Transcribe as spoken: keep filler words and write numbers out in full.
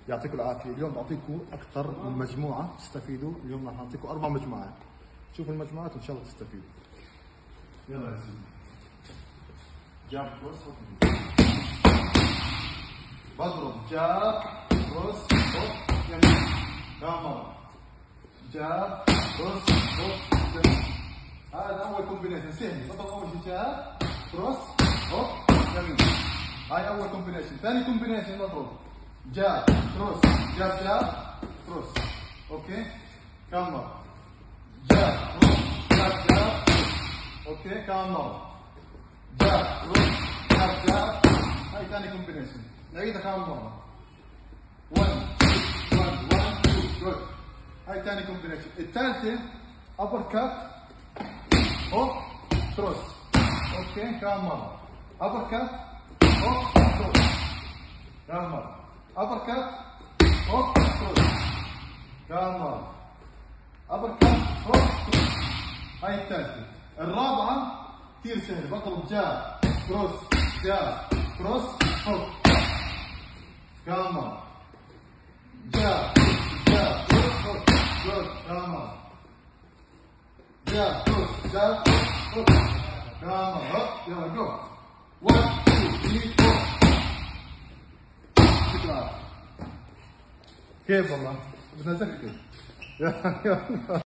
يعطيكم العافيه. اليوم بعطيكم اكثر من مجموعه تستفيدوا. اليوم راح اعطيكم اربع مجموعات. شوفوا المجموعات وان شاء الله تستفيدوا. يلا يا سيدي. جاب كروس هوب. بضرب جاب كروس هوب يمين. كمان مره. جاب كروس هوب يمين. هذا اول كومبينيشن سهل. بضرب اول شيء جاب كروس هوب يمين. هاي اول كومبينيشن. ثاني كومبينيشن بضرب جاب كروس جاب جاب كروس. اوكي كمان مره. جاب كروس جاب جاب اوكي كمان مره. جاب كروس جاب جاب. هاي ثاني كومبينيشن. نعيدها كمان مره. واحد واحد واحد اثنين جود. هاي ثاني كومبينيشن. الثالثه ابر كات هوب كروس. اوكي كمان مره. ابر كات هوب كروس. كمان مره. ابر كات هوب كروس. كمان مره. ابر كات هوب كروس. هاي الثالثه. الرابعه كثير سهل. بطل جاب كروس جاب كروس هوب. كمان مره. جاب جاب كروس هوب. جود. كمان مره. جاب كروس جاب هوب. كمان مره. هوب يلا جو. واحد اثنين ثلاثة أربعة. كيف والله؟ بدنا نسكت.